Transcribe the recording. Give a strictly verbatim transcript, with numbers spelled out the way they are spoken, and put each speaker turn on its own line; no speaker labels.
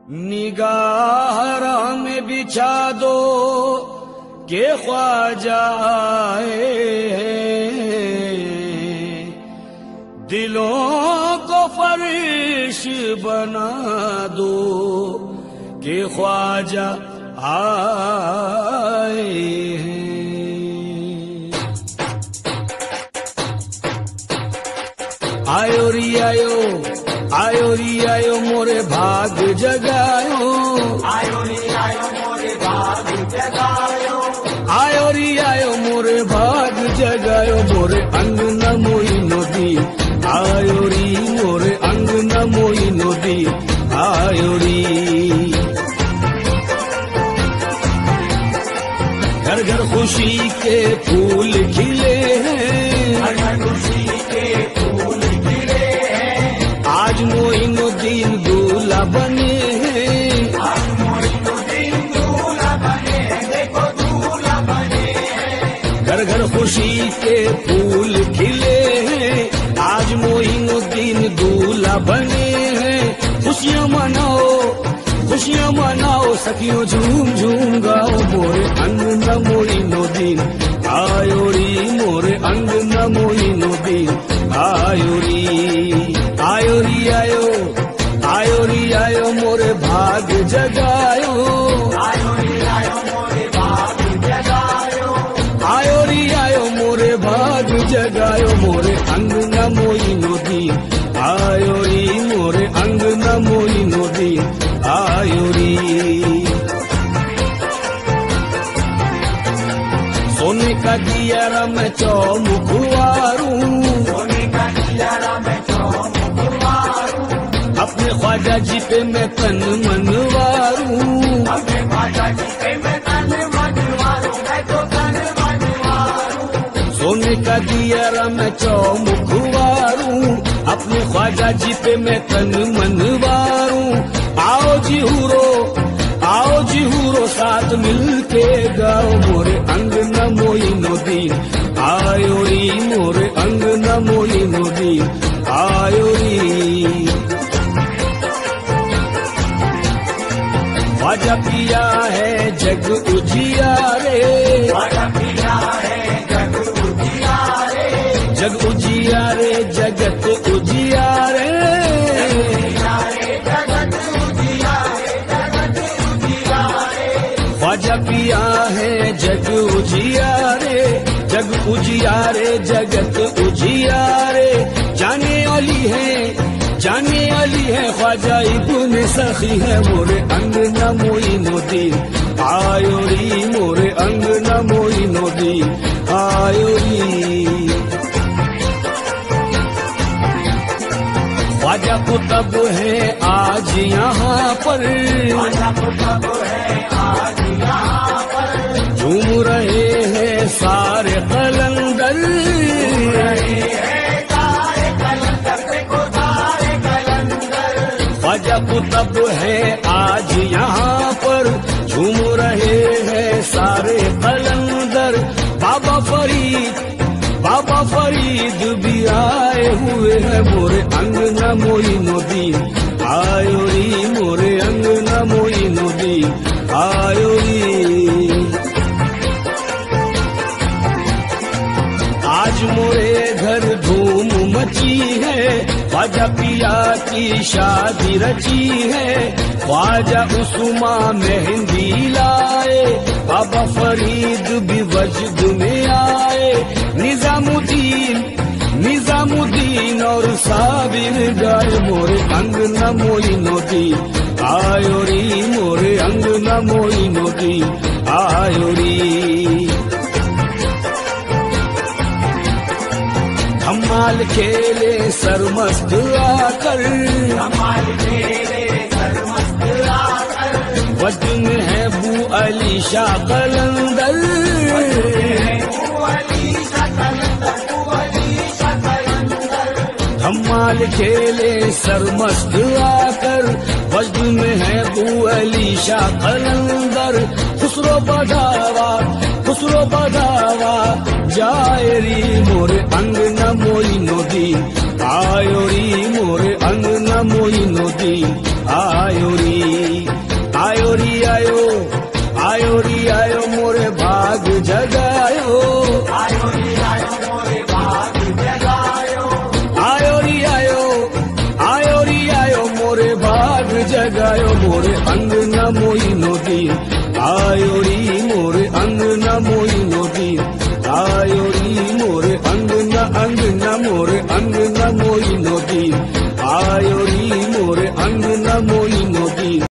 निगाह में बिछा दो के ख्वाजा आए हैं, दिलों को फरिश बना दो के ख्वाजा आए हैं। आयो री आयो, आयो री आयो मोरे भाग जगायो,
आयो री आयो मोरे भाग जगायो,
आयो री आयो मोरे भाग जगायो, मोरे अंग न मोई नदी, आयो री मोरे अंग न मोई नदी, आयो री। घर घर खुशी के फूल खिले हैं,
घर घर खुशी के फूल खिले हैं,
आज मोइनुद्दीन दूल्हा बने हैं,
आज मोइनुद्दीन दूल्हा बने हैं, देखो दूल्हा बने हैं।
घर घर खुशी के फूल खिले हैं, आज मोइनुद्दीन दूल्हा बने हैं। खुशियाँ मनाओ, खुशियाँ मनाओ सखियों, झूम झूम गाओ, मोरे अंग न मोइनुद्दीन आयो री, मोरे अंग न मोइनुद्दीन आयो री। आयो री आयो, आयो री आयो मोरे भाग जगायो,
आयो री आयो मोरे भाग जगायो,
आयो री आयो मोरे भाग जगायो, मोरे अंग न मोइनुद्दीन आयो री, मोरे अंग न मोइनुद्दीन आयो री। सोने का दियारा मैं चौमुखवारू,
सोने का दियारा मैं चौमुखवारू,
अपने ख्वाजा जी पे मैं तन मनवारू,
अपने ख्वाजा जी पे मैं तन मनवारू, मैं तो तन मनवारू।
सोने का दियारा मैं चौमुखवारू, अपने ख्वाजा जी पे मैं तन मनवारू। आओ जी हुरो, आओ जी हुरो साथ मिलके गाओ, मोरे अंग न मोइनुद्दीन आयो री, मोरे अंग न मोइनुद्दीन आयो री। ख्वाजा पिया है जग उजियारे,
ख्वाजा पिया है जग उजियारे,
जग उजियारे जगत उजियारे,
जगत उजियारे, जगत उजियारे।
ख्वाजा पिया है जग उजियारे, जग उजियारे जगत उजियारे। जाने वाली है, जाने वाली है ख्वाजा इब्न सखी है, मोरे अंग न मोइनुद्दीन आयो री, मोरे अंग न मोइनुद्दीन आयो री। ख्वाजा कुतब है आज यहाँ पर,
ख्वाजा कुतब है आज यहाँ पर,
झूम रहे हैं सारे कलंदर,
रहे हैं सारे कलंदर, देखो सारे कलंदर।
ख्वाजा कुतब है आज यहाँ पर, झूम रहे हैं सारे कलंदर। बाबा फरीद, बाबा फरीद भी आए हुए हैं, मोरे अंग न मोइनुद्दीन आयो री, मोरे अंग न मोइनुद्दीन आयो री। आज मोरे घर धूम मची है, ख्वाजा पिया की शादी रची है, ख्वाजा उस्मा मेहंदी लाए, बाबा फरीद भी वजद में आए। निजामुद्दीन, निजामुद्दीन और साबिर गाए, मोरे अंग न मोइनुद्दीन आयो री, मोरे अंग न मोइनुद्दीन आयो री। धमाल खेले सरमस्त आकर,
धमाल खेले सरमस्त आकर,
वजद में है बू अली शाह कलंदर, धमाल खेले सरमस्त आकर, वजद में है बू अली शाह कलंदर। खुसरो बधावा, खुसरो बधावा जाए री, मोरे अंग न मोइनुद्दीन आयो री, मोरे अंग न मोइनुद्दीन आयो री। जगायो मोरे अंगना मोइनो दिन आयो री मोरे अंगना मोइनो दिन आयो री